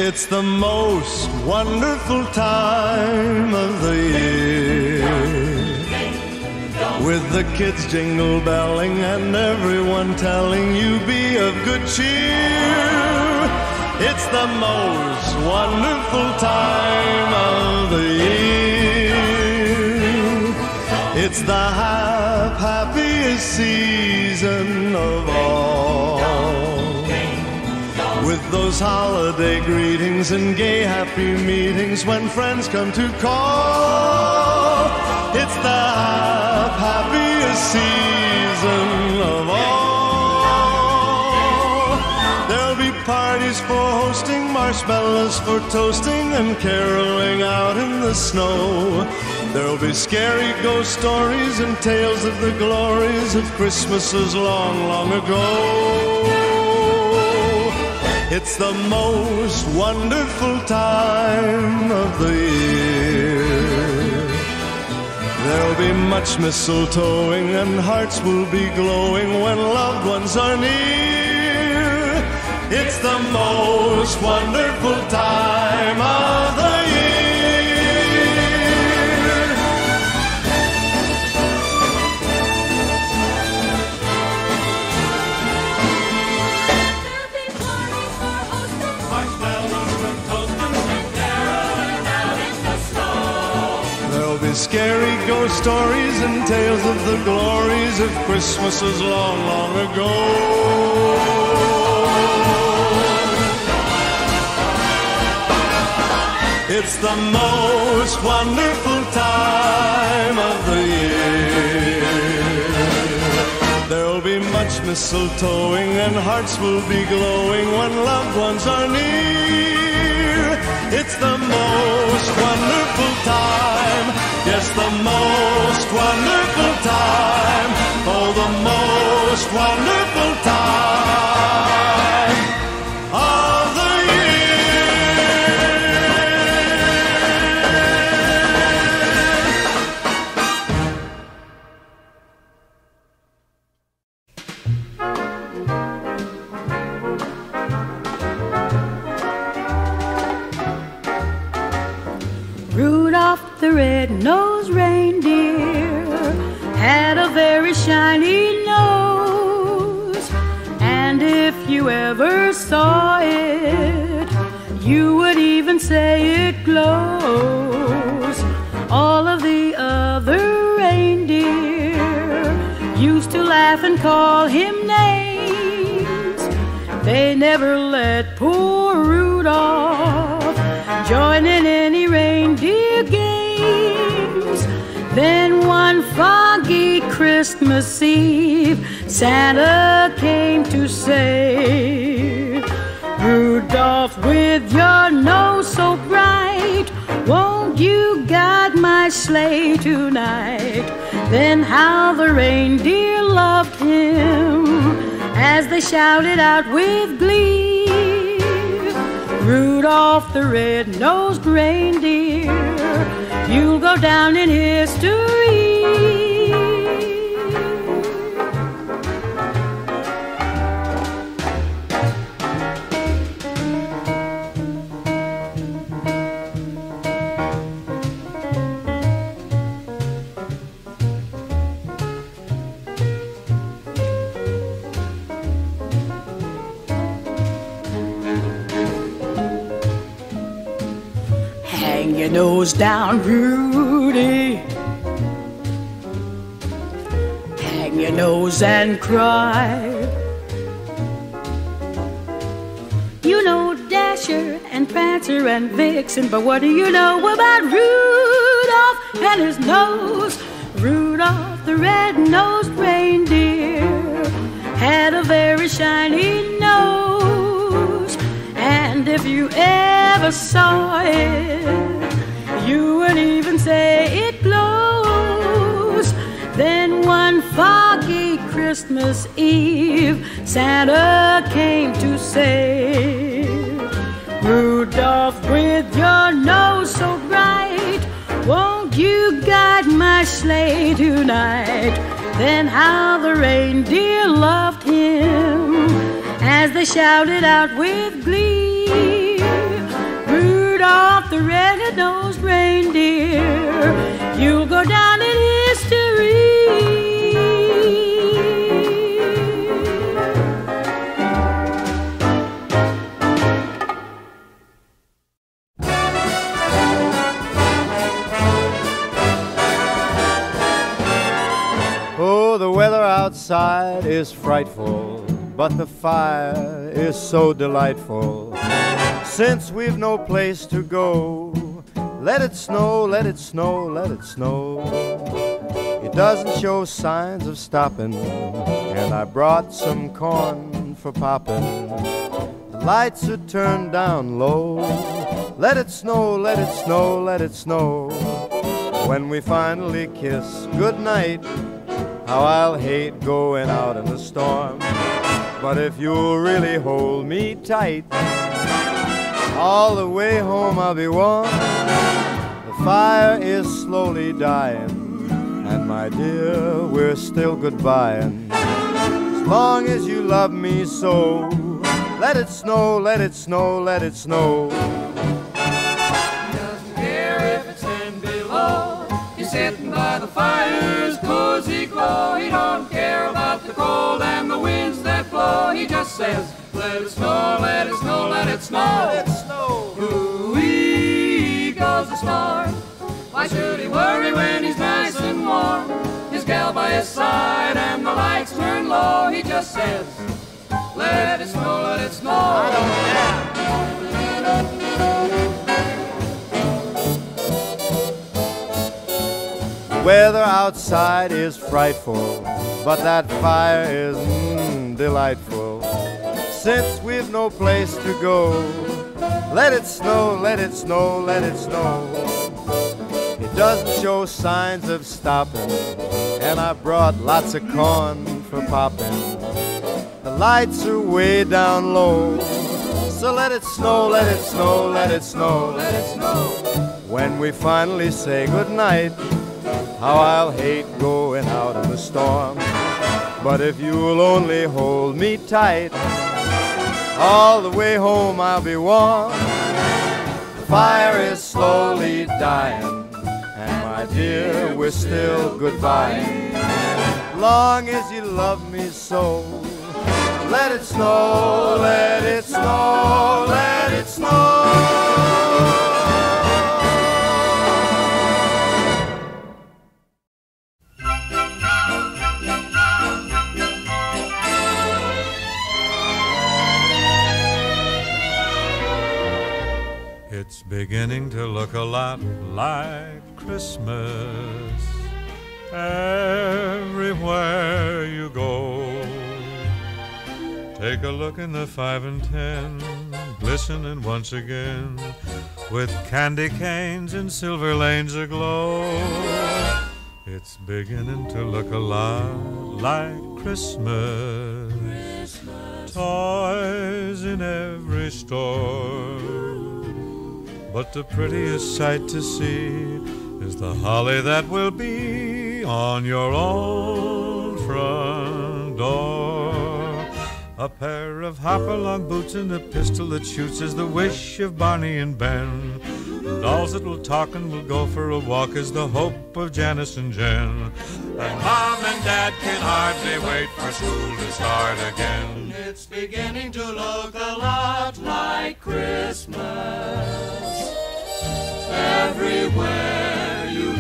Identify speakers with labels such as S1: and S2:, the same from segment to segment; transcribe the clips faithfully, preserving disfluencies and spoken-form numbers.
S1: It's the most wonderful time of the year, with the kids jingle belling and everyone telling you be of good cheer. It's the most wonderful time of the year. It's the hap happiest season of all, with those holiday greetings and gay happy meetings when friends come to call. It's the hap happiest season of all. There'll be parties for hosting, marshmallows for toasting, and caroling out in the snow. There'll be scary ghost stories and tales of the glories of Christmases long, long ago. It's the most wonderful time of the year. There'll be much mistletoeing and hearts will be glowing when loved ones are near. It's the most wonderful time of the year. Scary ghost stories and tales of the glories of Christmases long, long ago. It's the most wonderful time of the year. There'll be much mistletoeing and hearts will be glowing when loved ones are near. It's the most wonderful time, yes, the most wonderful time, oh, the most wonderful time of the
S2: Rudolph the red-nosed reindeer had a very shiny nose, and if you ever saw it, you would even say it glows. All of the other reindeer used to laugh and call him names. They never let poor Rudolph join in any reindeer games. Then one foggy Christmas Eve, Santa came to say, Rudolph, with your nose so bright, won't you guide my sleigh tonight? Then how the reindeer loved him as they shouted out with glee, Rudolph the red-nosed reindeer, you'll go down in history. Hang your nose down, Rudy. Hang your nose and cry. You know Dasher and Prancer and Vixen, but what do you know about Rudolph and his nose? Rudolph the red-nosed reindeer had a very shiny nose, and if you ever saw it, you would even say it glows. Then one foggy Christmas Eve, Santa came to say, Rudolph, with your nose so bright, won't you guide my sleigh tonight? Then how the reindeer loved him as they shouted out with glee, Rudolph the red-nosed reindeer. You'll go down in history.
S3: Oh, the weather outside is frightful, but the fire is so delightful. Since we've no place to go, let it snow, let it snow, let it snow. It doesn't show signs of stopping, and I brought some corn for popping. The lights are turned down low. Let it snow, let it snow, let it snow. When we finally kiss goodnight, how I'll hate going out in the storm. But if you'll really hold me tight, all the way home I'll be warm. The fire is slowly dying, and my dear, we're still goodbying. As long as you love me so, let it snow, let it snow, let it snow.
S4: He doesn't care if it's ten below. He's sitting by the fire's cozy glow. He don't care about the cold and the winds that blow. He just says, let it snow, let it snow, let it snow.
S3: Let it snow.
S4: Ooh-wee goes the star. Why should he worry when he's nice and warm? His gal by his side and the lights turn low. He just says, let it snow, let it snow. I don't care.
S3: The weather outside is frightful, but that fire is mm, delightful. Since we've no place to go, let it snow, let it snow, let it snow. It doesn't show signs of stopping, and I brought lots of corn for popping. The lights are way down low, so let it snow, let it snow, let it snow, let it snow. When we finally say goodnight, how I'll hate going out in the storm. But if you'll only hold me tight, all the way home I'll be warm. The fire is slowly dying, and my dear, we're still goodbying. Long as you love me so, let it snow, let it snow, let it snow.
S5: It's beginning to look a lot like Christmas everywhere you go. Take a look in the five and ten, glistening once again, with candy canes and silver lanes aglow. It's beginning to look a lot like Christmas. Christmas. Toys in every store. But the prettiest sight to see is the holly that will be on your own front door. A pair of hop-along boots and a pistol that shoots is the wish of Barney and Ben. Dolls that will talk and will go for a walk is the hope of Janice and Jen. And Mom and Dad can hardly wait for school to start again.
S4: It's beginning to look a lot like Christmas everywhere you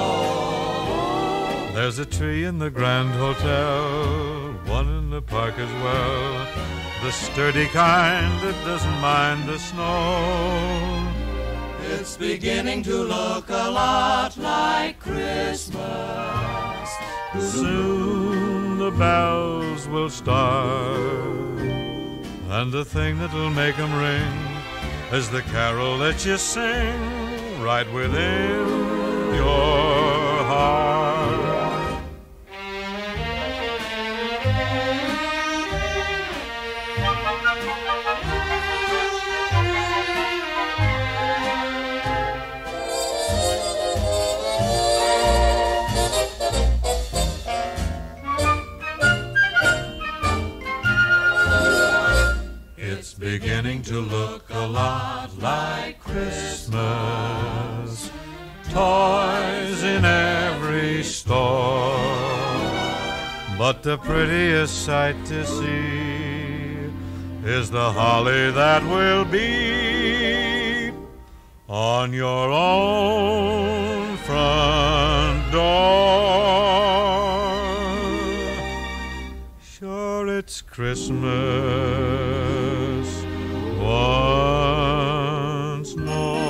S4: go.
S5: There's a tree in the Grand Hotel, one in the park as well, the sturdy kind that doesn't mind the snow.
S4: It's beginning to look a lot like Christmas.
S5: Soon the bells will start, and the thing that'll make them ring is the carol that you sing right within your heart.
S4: It's beginning to look a lot like Christmas
S5: but the prettiest sight to see is the holly that will be on your own front door. Sure, it's Christmas once more.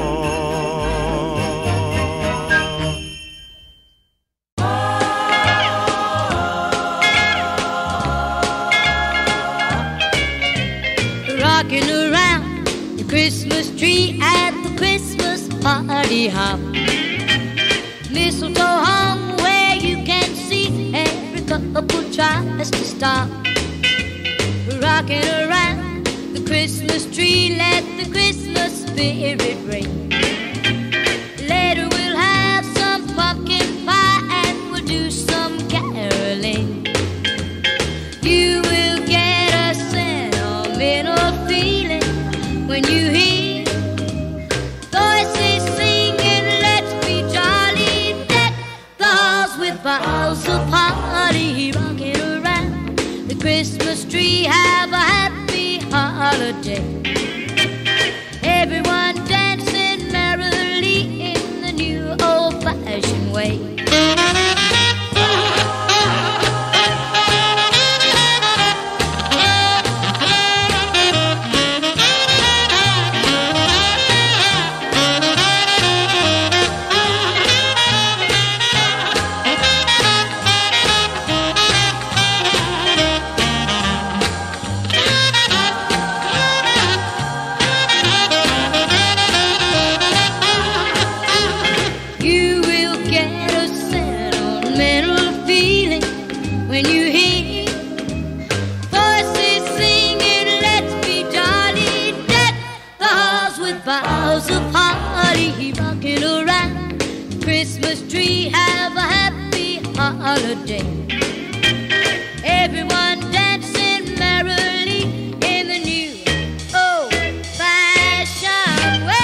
S2: Rocking around the Christmas tree at the Christmas party hop. Mistletoe hung where you can see every couple tries to stop. Rocking around the Christmas tree, let the Christmas spirit ring. Later we'll have some pumpkin pie and we'll do some caroling. You will get a sentimental feeling when you hear voices singing, let's be jolly, deck the halls with boughs of holly. Rocking around the Christmas tree, have a happy holiday. Everyone dancing merrily in the new old-fashioned way. Boughs of holly, rocking around the Christmas tree, have a happy holiday. Everyone dancing merrily in the new old-fashioned way.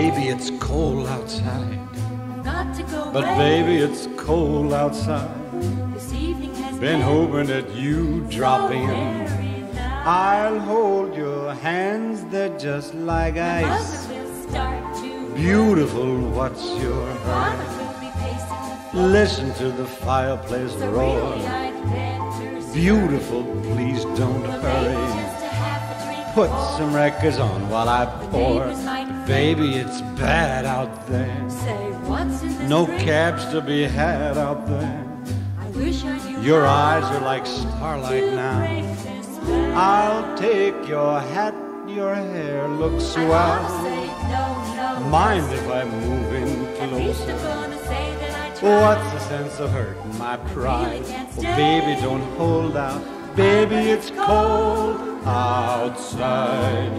S6: baby, it's cold outside.
S4: Got to go
S6: But
S4: away.
S6: baby, it's cold outside.
S4: This evening has
S6: Been hoping that you drop in.
S4: very nice.
S6: I'll hold your hands, they're just like ice.
S4: Mother will start to
S6: Beautiful, what's your
S4: Father
S6: hurry?
S4: will be pacing the floor.
S6: Listen to the fireplace
S4: So
S6: roar.
S4: really I'd better start.
S6: Beautiful, please don't
S4: Well, maybe
S6: hurry.
S4: just a half a drink
S6: Put
S4: more.
S6: some records on while I pour.
S4: neighbors might
S6: Baby, it's bad out there.
S4: Say, what's in this
S6: No
S4: drink?
S6: cabs to be had out there.
S4: I wish I knew
S6: Your
S4: how
S6: eyes are like starlight
S4: to
S6: now.
S4: break this spell.
S6: I'll take your hat, your hair looks
S4: I wanna
S6: swell.
S4: say no, no.
S6: Mind if I move in
S4: At least I'm
S6: closer?
S4: gonna say that I tried.
S6: What's the sense of hurting my pride?
S4: can't
S6: Oh,
S4: stay.
S6: baby, don't hold out. Baby, it's cold outside.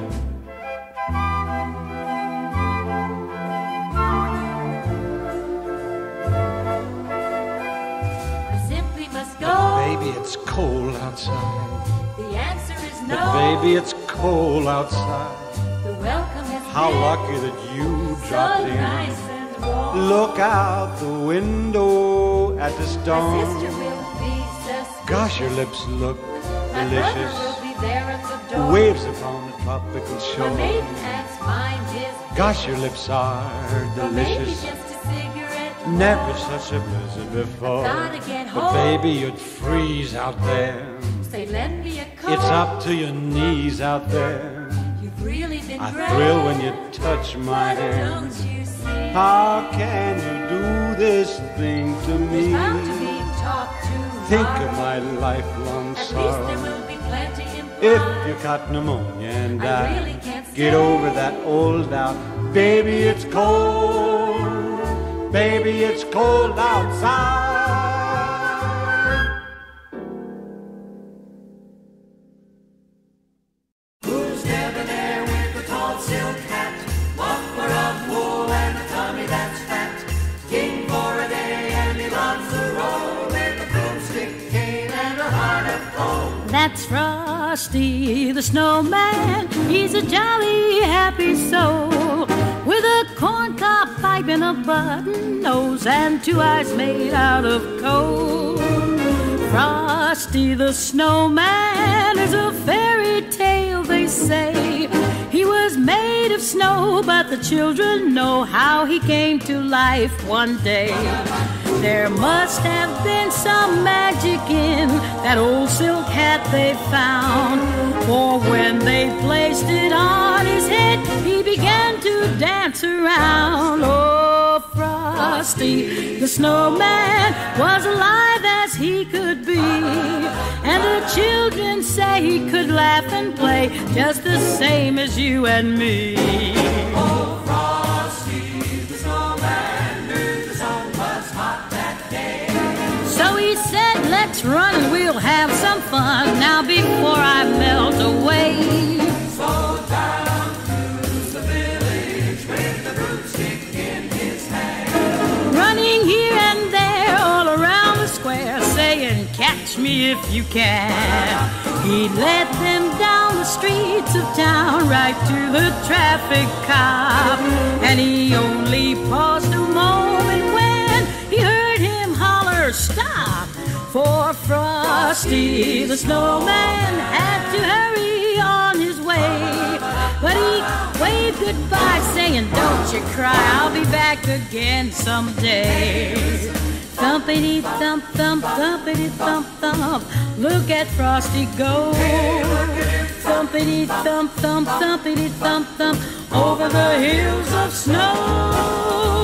S4: I simply must go.
S6: Baby, it's cold outside.
S4: The answer is no.
S6: But baby, it's cold outside.
S4: The welcome has
S6: How
S4: been
S6: lucky that you
S4: so
S6: dropped in.
S4: nice and warm.
S6: Look out the window at the
S4: My sister
S6: storm.
S4: will be suspicious.
S6: Gosh, your lips look
S4: My brother
S6: delicious.
S4: will be there at the door.
S6: Waves upon the tropical
S4: My
S6: shore.
S4: maiden aunt's mind is
S6: Gosh, your lips are
S4: Or maybe
S6: delicious.
S4: just a cigarette.
S6: Never such a blizzard before.
S4: Gotta get
S6: But
S4: home.
S6: baby, you'd freeze out there.
S4: Say, lend me a coat.
S6: It's up to your knees out there.
S4: You've really been
S6: I
S4: great.
S6: thrill when you touch my
S4: But
S6: hand.
S4: don't you see?
S6: How can you do this thing to me?
S4: There's bound to be talk to
S6: Think of my lifelong
S4: At least there
S6: sorrow.
S4: will be plenty
S6: If
S4: implied.
S6: you got pneumonia and
S4: I
S6: die,
S4: really can't
S6: get
S4: stay.
S6: over that old doubt. Baby, it's cold. Baby, it's cold outside.
S4: Who's debonair with the tall silk hat, muffler of wool and a tummy that's fat? King for a day and he loves the roll with a broomstick cane and a heart of gold.
S2: That's Frosty the Snowman. He's a jolly, happy soul with a corncob pipe and a button nose and two eyes made out of coal. Frosty the Snowman is a fairy tale, they say. He was made of snow, but the children know how he came to life one day. There must have been some magic in that old silk hat they found, for when they placed it on his head, he began to dance around. Oh, Frosty the Snowman was alive as he could be, and the children say he could laugh and play just the same as you and me.
S4: Oh, Frosty the Snowman knew the sun was hot that day.
S2: So he said, let's run and we'll have some fun now before I melt away.
S4: So down through the village with the broomstick in his hand.
S2: Running here and there all around the square, saying, catch me if you can. He led them down the streets of town right to the traffic cop, and he only paused a moment when he heard him holler, stop! For Frosty the Snowman had to hurry on his way. But he waved goodbye saying, don't you cry, I'll be back again someday. Thumpity thump thump, thumpity thump thump, look at Frosty go. Thumpity thump thump, thumpity thump thump, over the hills of snow.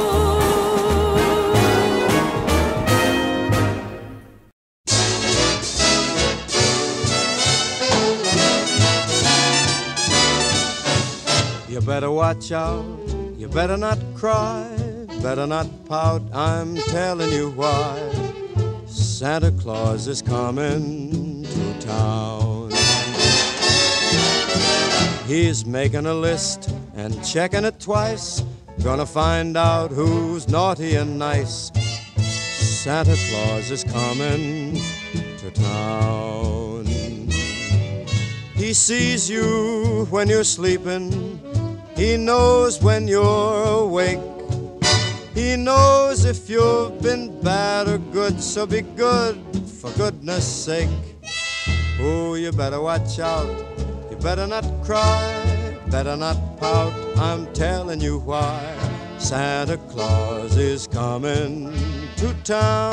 S3: You better watch out, you better not cry, better not pout, I'm telling you why. Santa Claus is coming to town. He's making a list and checking it twice, gonna find out who's naughty and nice. Santa Claus is coming to town. He sees you when you're sleeping, He knows when you're awake. He knows if you've been bad or good, so be good for goodness sake. Oh, you better watch out. You better not cry, better not pout. I'm telling you why. Santa Claus is coming to town.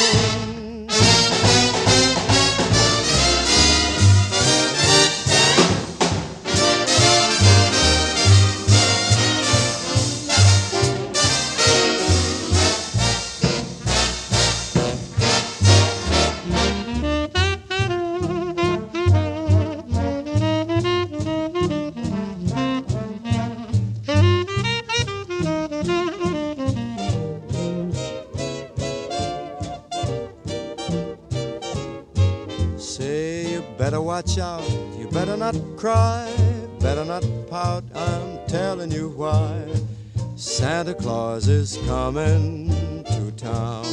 S3: Better watch out, you better not cry, better not pout, I'm telling you why. Santa Claus is coming to town.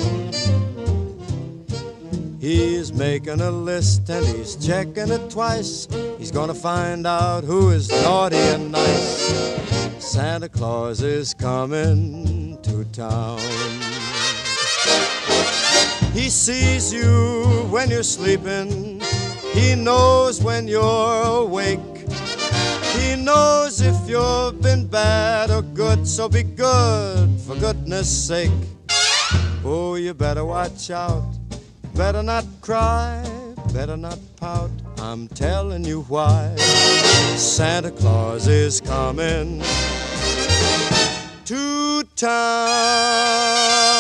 S3: He's making a list and he's checking it twice. He's gonna find out who is naughty and nice. Santa Claus is coming to town. He sees you when you're sleeping. He knows when you're awake. He knows if you've been bad or good, so be good for goodness sake. Oh, you better watch out. Better not cry, better not pout. I'm telling you why. Santa Claus is coming to town.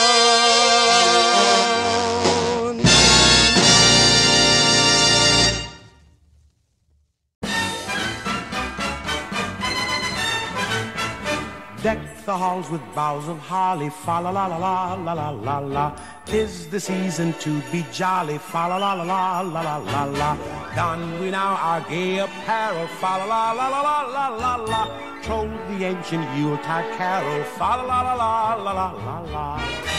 S6: Deck the halls with boughs of holly, fa la la la la la la la la. 'Tis the season to be jolly, fa la la la la la la la la. Don we now our gay apparel, fa la la la la la la la la. Troll the ancient Yuletide carol, fa la la la la la la la la.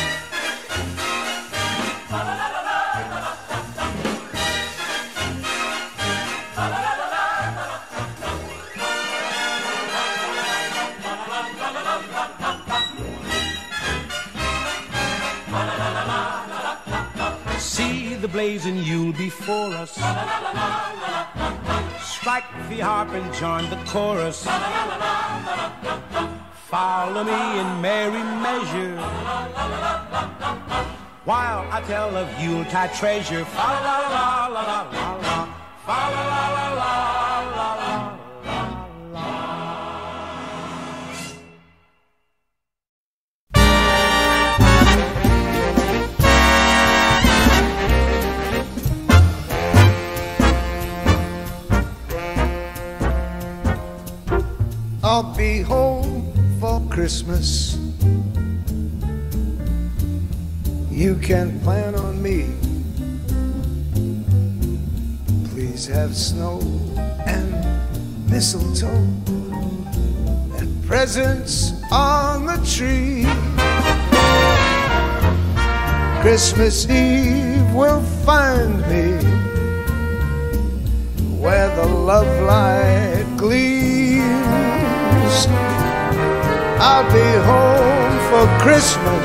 S6: See the blazing Yule before us. Strike the harp and join the chorus. Follow me in merry measure while I tell of Yuletide treasure. Fa la la la la la la la. Fa la la la la la la la.
S7: I'll be home for Christmas. You can plan on me. Please have snow and mistletoe and presents on the tree. Christmas Eve will find me where the love light gleams. I'll be home for Christmas,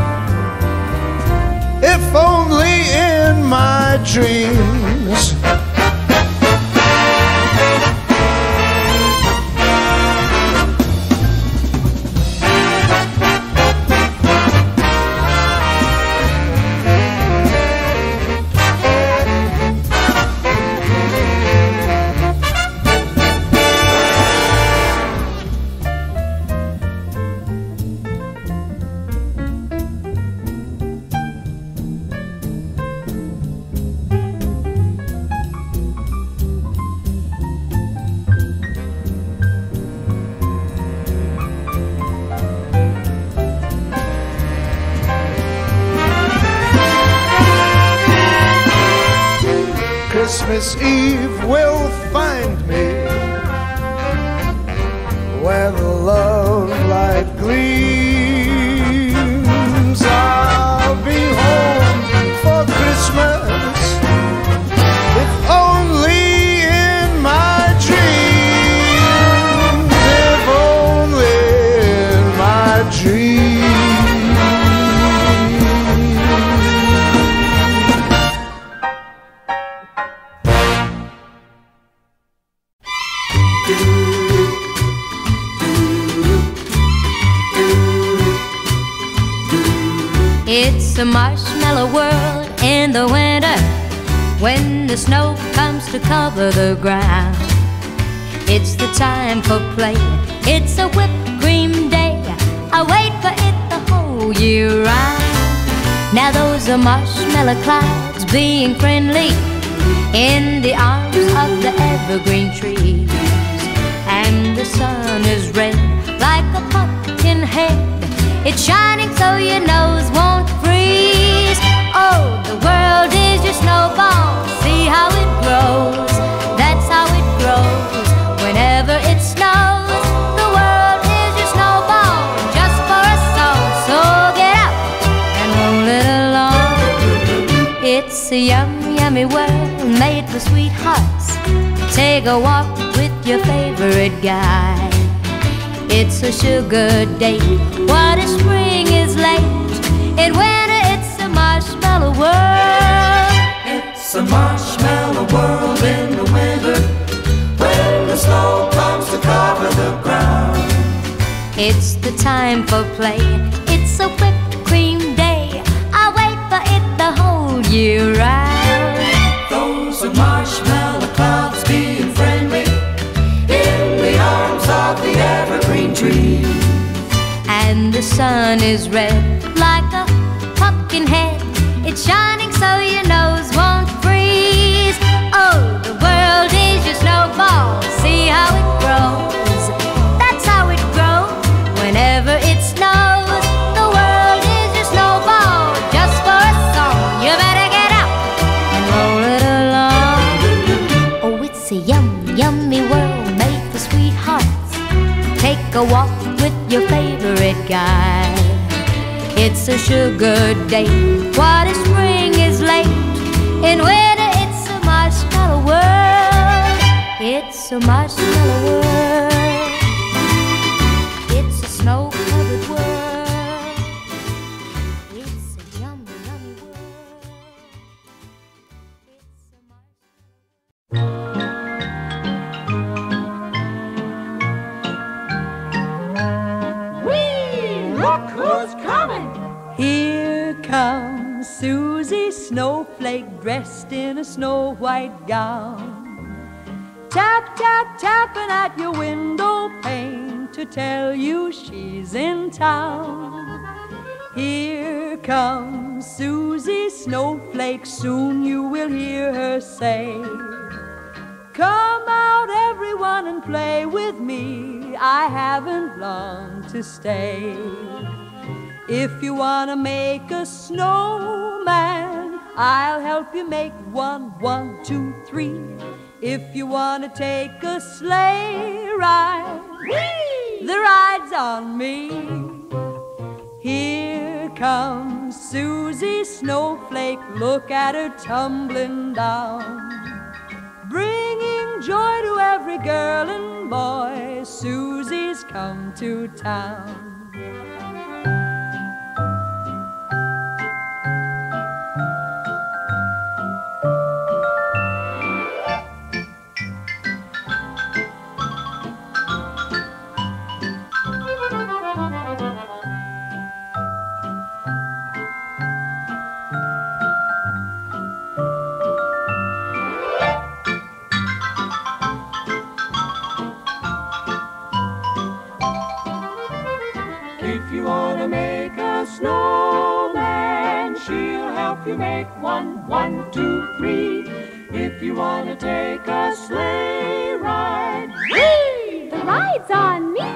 S7: if only in my dreams. Christmas Eve will find me where the love light gleams. I'll be home for Christmas, if only in my dreams. If only
S2: It's a marshmallow world in the winter when the snow comes to cover the ground. It's the time for play, it's a whipped cream day. I wait for it the whole year round. Now those are marshmallow clouds being friendly in the arms of the evergreen trees. And the sun is red like a pumpkin head. It's shining so your nose won't freeze. Oh, the world is your snowball. See how it grows, that's how it grows. Whenever it snows, the world is your snowball, just for a song. So get up and roll it along. It's a yum, yummy world made for sweethearts. Take a walk with your favorite guy. It's a sugar date. What if spring is late? In winter it's a marshmallow world.
S4: It's a marshmallow world in the winter when the snow comes to cover the ground.
S2: It's the time for play, it's a whipped cream day. I wait for it the whole year round.
S4: Those are marshmallow clouds being friendly in the arms of the evergreen tree.
S2: And the sun is red like a pumpkin head. It's shining so your nose won't freeze. Oh, the world is your snowball. See how it grows, that's how it grows. Whenever it snows, the world is your snowball, just for a song. You better get up and roll it along. Oh, it's a yum, yummy world made for sweethearts. Take a walk with your favorite guy. It's a sugar date. What if spring is late? In winter it's a marshmallow world. It's a marshmallow world. It's a snow-covered world. It's a yummy, yummy world. It's a marshmallow.
S4: Look who's coming!
S8: Here comes Susie Snowflake dressed in a snow white gown. Tap, tap, tapping at your window pane to tell you she's in town. Here comes Susie Snowflake, soon you will hear her say, come out everyone and play with me, I haven't long to stay. If you want to make a snowman, I'll help you make one, one, two, three. If you want to take a sleigh ride, whee! The ride's on me. Here comes Susie Snowflake, look at her tumbling down, bringing joy to every girl and boy. Susie's come to town.
S4: If you want to make a snowman, she'll help you make one, one, two, three. If you want to take a sleigh ride, whee!
S9: The ride's on me.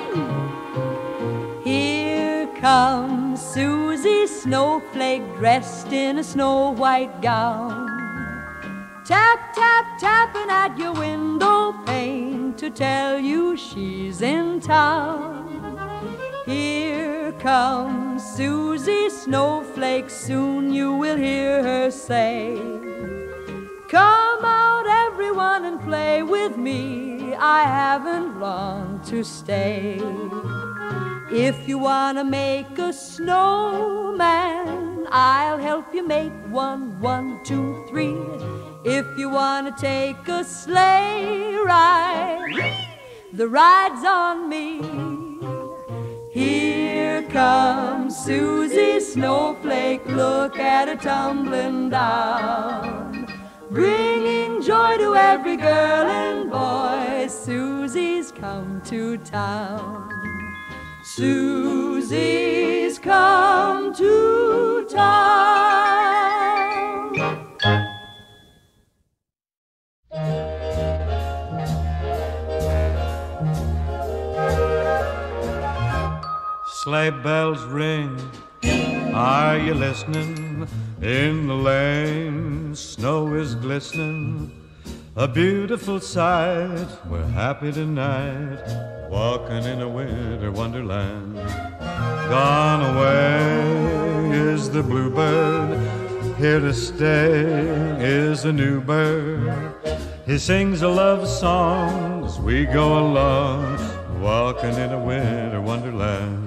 S8: Here comes Susie Snowflake dressed in a snow white gown. Tap, tap, tapping at your window pane to tell you she's in town. Here comes Susie Snowflake, soon you will hear her say, come out everyone and play with me, I haven't long to stay. If you want to make a snowman, I'll help you make one, one, two, three. If you want to take a sleigh ride, the ride's on me. Here comes Susie Snowflake, look at her tumbling down, bringing joy to every girl and boy. Susie's come to town. Susie's come to town.
S5: Sleigh bells ring, are you listening? In the lane, snow is glistening, a beautiful sight. We're happy tonight, walking in a winter wonderland. Gone away is the bluebird, here to stay is a new bird. He sings a love song as we go along, walking in a winter wonderland.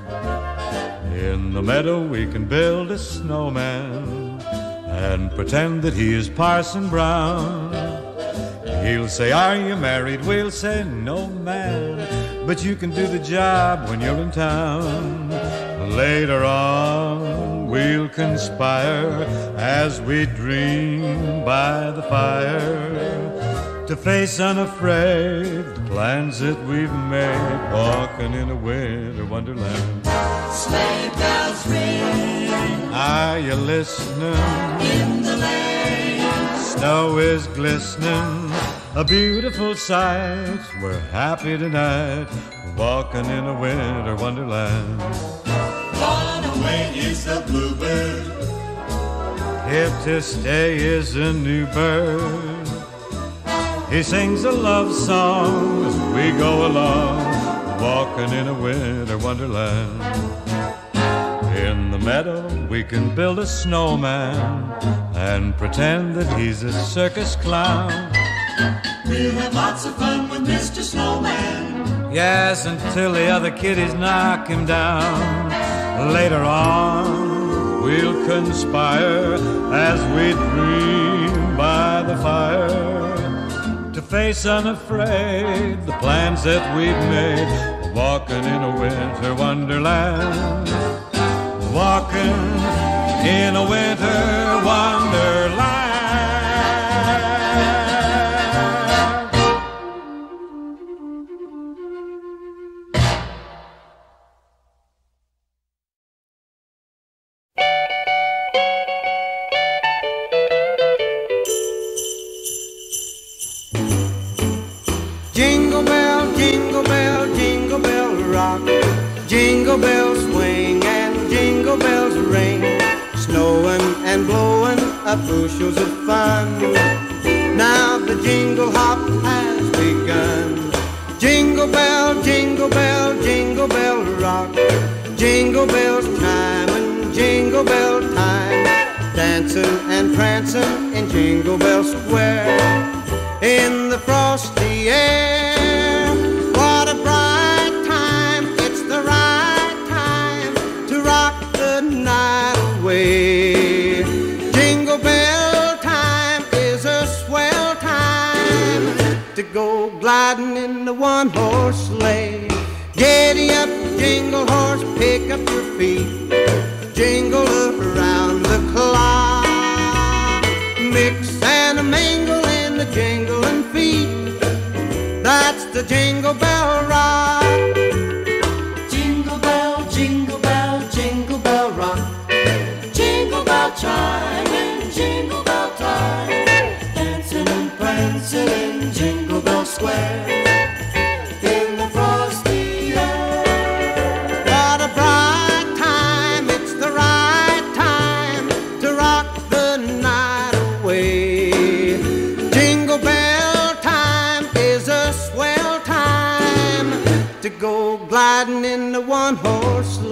S5: In the meadow we can build a snowman and pretend that he is Parson Brown. He'll say, are you married? We'll say, no, man, but you can do the job when you're in town. Later on we'll conspire as we dream by the fire, to face unafraid the plans that we've made, walking in a winter wonderland.
S4: Sleigh bells ring,
S5: are you listening?
S4: In the lane,
S5: snow is glistening, a beautiful sight. We're happy tonight, walking in a winter wonderland.
S4: gone away is the bluebird,
S5: here to stay is a new bird. He sings a love song as we go along, walking in a winter wonderland. In the meadow we can build a snowman and pretend that he's a circus clown.
S4: we'll have lots of fun with Mister Snowman.
S5: Yes, until the other kiddies knock him down. Later on we'll conspire as we dream by the fire, to face unafraid the plans that we've made, walking in a winter wonderland, walking in a winter wonderland.
S7: Jingle bell, jingle bell, jingle bell rock. Jingle bells swing and jingle bells ring. Snowing and blowing up bushels of fun. Now the jingle hop has begun. Jingle bell, jingle bell, jingle bell rock. Jingle bells chime and jingle bell time. Dancing and prancing in Jingle Bell Square. In the frosty air, what a bright time. It's the right time to rock the night away. Jingle bell time is a swell time to go gliding in the one-horse sleigh. Giddy up, jingle horse, pick up your feet. Jingle around the clock. Mix and a mingle in the jingling feet. That's the Jingle Bell Rock.
S4: Jingle bell, jingle bell, jingle bell rock. Jingle bell chime and jingle bell time. Dancing and prancing in Jingle Bell Square. In the frosty air.
S7: What a bright time, it's the right time to rock the night away. Jingle bell time is a swell time to go gliding in the one-horse